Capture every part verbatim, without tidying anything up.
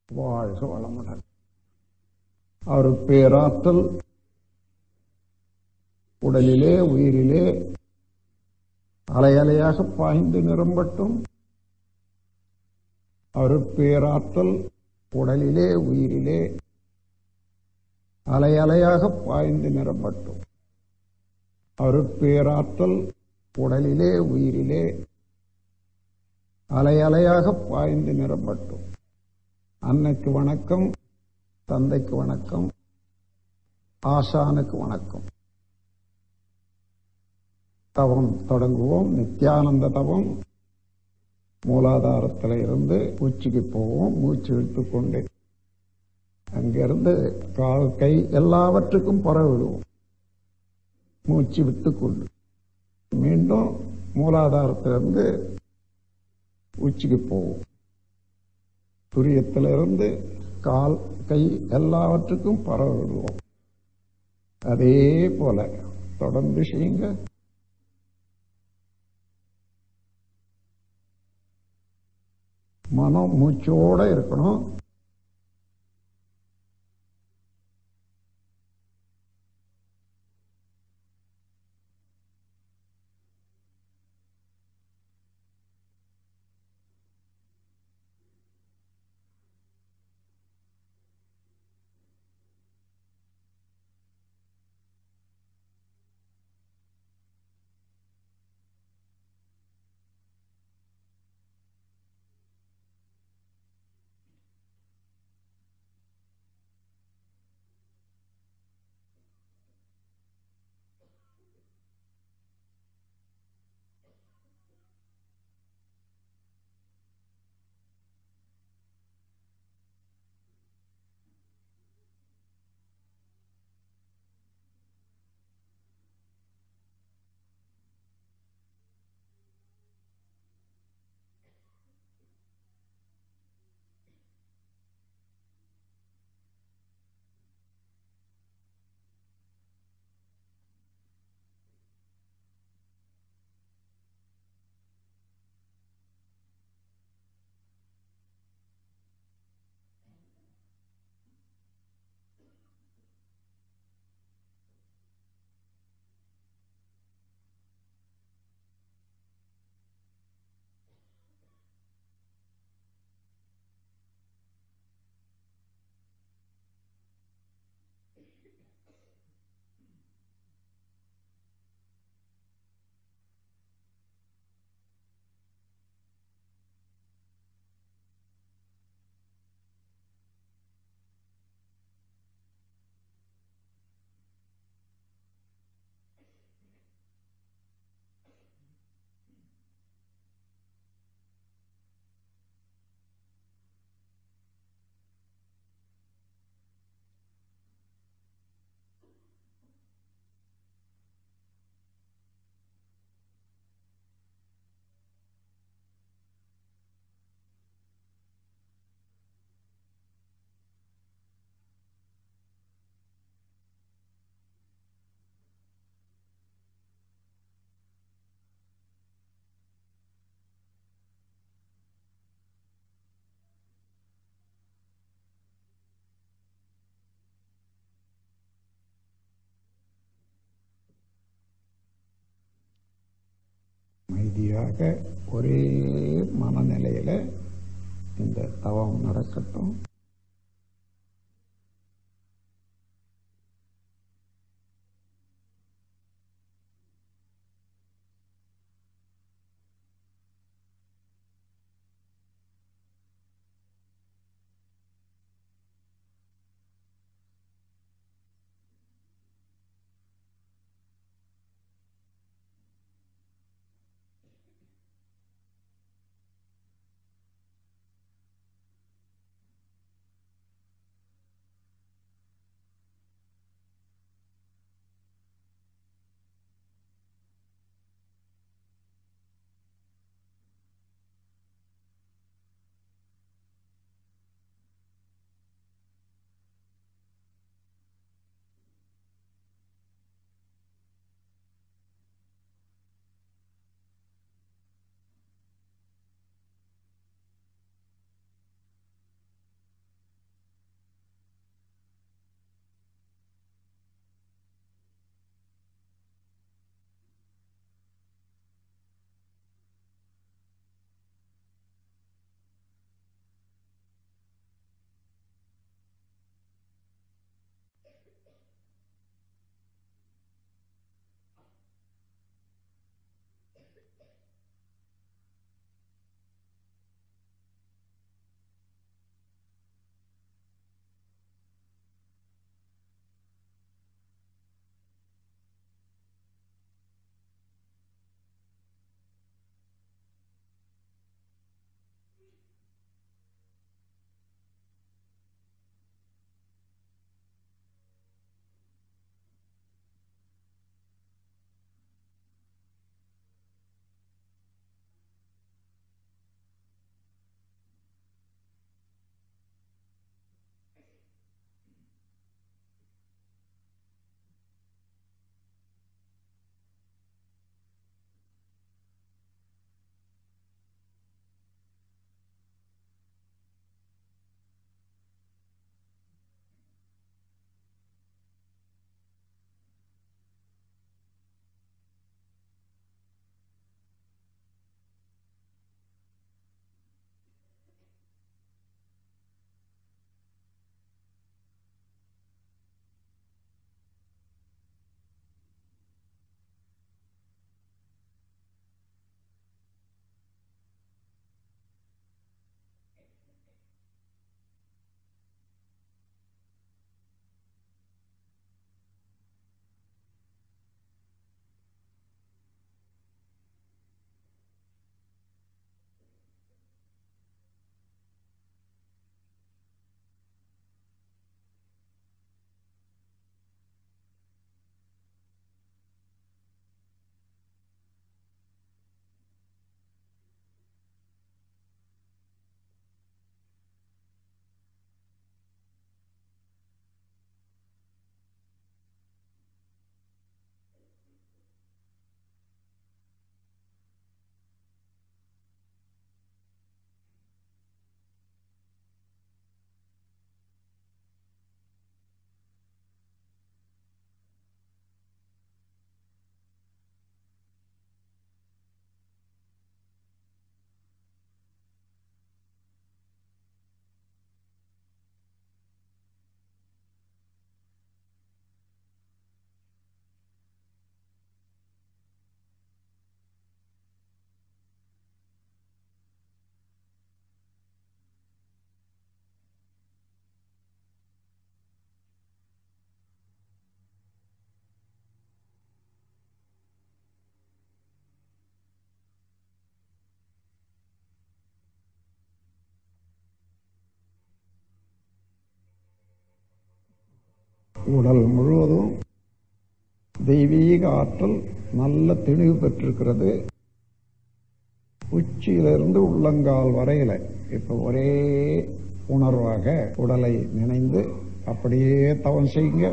வாழ்க வளமுடன். அவர் பேராற்றல் உடலிலே உயிரிலே அலையலையாக பாய்ந்து நிரம்பட்டும். அவர் பேராற்றல் உடலிலே உயிரிலே அலையலையாக பாய்ந்து நிரம்பட்டும். அவர் பேராற்றல் உடலிலே உயிரிலே அலையலையாக பாய்ந்து நிரம்பட்டும். அன்னைக்கு வணக்கம், தந்தைக்கு வணக்கம், ஆசானுக்கு வணக்கம். தவம் தொடங்குவோம். நித்யானந்த தவம். மூலாதாரத்தில் இருந்து உச்சிக்கு போவோம். மூச்சு இழுத்துக்கொண்டு அங்கிருந்து கால் கை எல்லாவற்றுக்கும் பரவிடுவோம். மூச்சு விட்டுக்கொண்டு மீண்டும் மூலாதாரத்திலிருந்து உச்சிக்கு போவோம். துரியத்திலிருந்து கால் கை எல்லாவற்றுக்கும் பரவிடுவோம். அதே போல தொடர்ந்து செய்யுங்க. மனம் மூச்சோட இருக்கணும். அமைதியாக ஒரே மனநிலையில இந்த தவம் நடக்கட்டும். உடல் முழுவதும் தெய்வீக ஆற்றல் நல்ல தெளிவு பெற்றிருக்கிறது. உச்சியிலிருந்து உள்ளங்கால் வரையில இப்ப ஒரே உணர்வாக உடலை நினைந்து அப்படியே தவம் செய்யுங்க.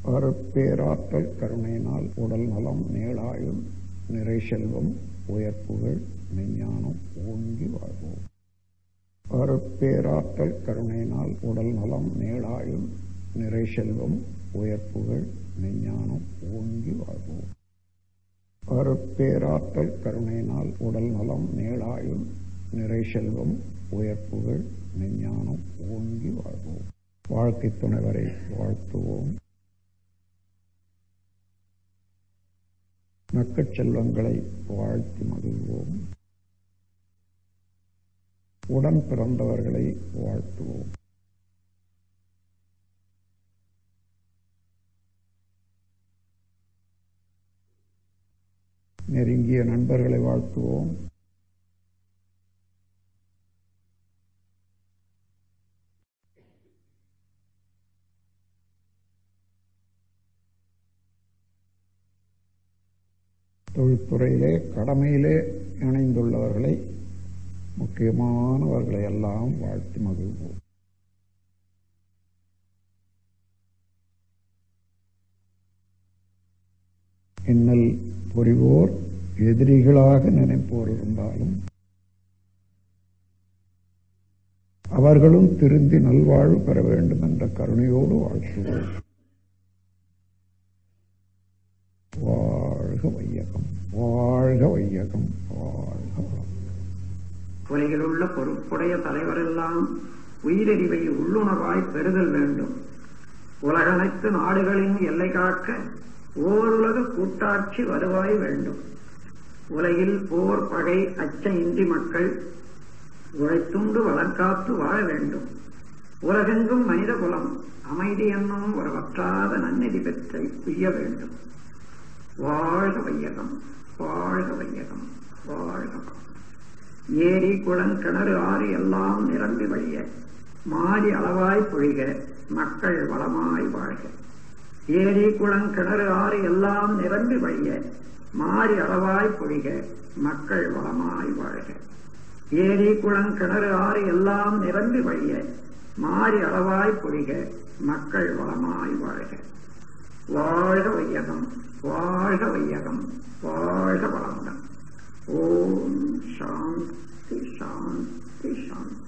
அருட்பேராற்றல் கருணையினால் உடல் நலம் நீளாயுள் நிறை செல்வம் உயர்ப்புகள் மெஞ்ஞானம் ஓங்கி வாழ்வோம். அருட்பேராற்றல் கருணையினால் உடல் நலம் நீளாயுள் நிறை செல்வம் உயர்ப்புகள் மெஞ்ஞானம் ஓங்கி வாழ்வோம். அருட்பேராற்றல் கருணையினால் உடல் நலம் நீளாயுள் நிறை செல்வம் உயர்ப்புகள் மெஞ்ஞானம் ஓங்கி வாழ்வோம். வாழ்க்கை துணைவரை வாழ்த்துவோம். மக்கட் செல்வங்களை வாழ்த்தி மகிழ்வோம். உடன் பிறந்தவர்களை வாழ்த்துவோம். நெருங்கிய நண்பர்களை வாழ்த்துவோம். தொழில்துறையிலே கடமையிலே இணைந்துள்ளவர்களை முக்கியமானவர்களை எல்லாம் வாழ்த்தி மகிழ்வோம். இன்னல் புரிவோர் எதிரிகளாக நினைப்போர் இருந்தாலும் அவர்களும் திருந்தி நல்வாழ்வு பெற வேண்டும் என்ற கருணையோடு வாழ்த்துவோம். வாழ்க வையகம், வாழ்க வையகம், வாழ்க வளம். உலகில் உள்ள பொறுப்புடைய தலைவரெல்லாம் உயிரறிவை உள்ளுணர்வாய் பெறுதல் வேண்டும். உலகனைத்து நாடுகளின் எல்லை காக்க ஓருலக கூட்டாட்சி வருவாய் வேண்டும். உலகில் போர் பகை அச்ச இன்றி மக்கள் உழைத்துண்டு வளர்காத்து வாழ வேண்டும். உலகெங்கும் மனித குலம் அமைதி என்னும் ஒரு வற்றாத நன்னெறி பெற்றை உய்ய வேண்டும். வாழ்க வையகம், வாழ்க வையகம், வாழ்க வளம். ஏரி குளம் கிணறு ஆறு எல்லாம் நிரம்பி வழிய மாறி அளவாய் பொழிக மக்கள் வளமாய் வாழ்க. ஏரி குளம் கிணறு ஆறு எல்லாம் நிரம்பி வழிய மாறி அளவாய் பொழிக மக்கள் வளமாய் வாழ்க. ஏரி குளம் கிணறு ஆறு எல்லாம் நிரம்பி வழிய மாறி அளவாய் பொழிக மக்கள் வளமாய் வாழ்க. வாழ்க வையகம், வாழ்க வையகம், வாழ்க வளமுடன். ஓம் சாந்தி சாந்தி சாந்தி.